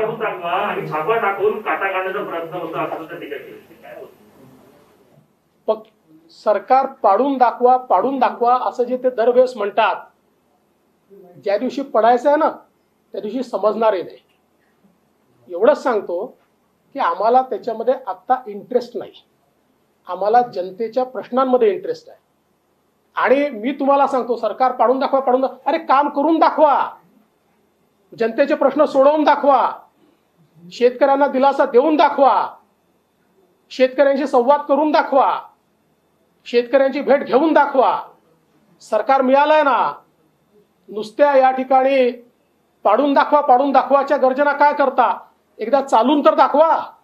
पाडून दाखवा आणि छापा टाकून काटा काढण्याचा प्रयत्न होता असं तर टीका केली. काय होतं? सरकार पाडून दाखवा असं जे ते दरवेळेस म्हणतात, ज्या दिवशी पडायचं आहे ना त्या दिवशी समजणारे नाही. एवढंच सांगतो की आम्हाला त्याच्यामध्ये आता इंटरेस्ट नाही. आम्हाला जनतेच्या प्रश्नांमध्ये इंटरेस्ट आहे. आणि मी तुम्हाला सांगतो, सरकार पाडून दाखवा, अरे काम करून दाखवा, जनतेचे प्रश्न सोडवून दाखवा, शेतकऱ्यांना दिलासा देऊन दाखवा, शेतकऱ्यांशी संवाद करून दाखवा, शेतकऱ्यांची भेट घेऊन दाखवा. सरकार मिळालंय ना. नुसत्या या ठिकाणी पाडून दाखवाच्या गर्जना काय करता? एकदा चालून तर दाखवा.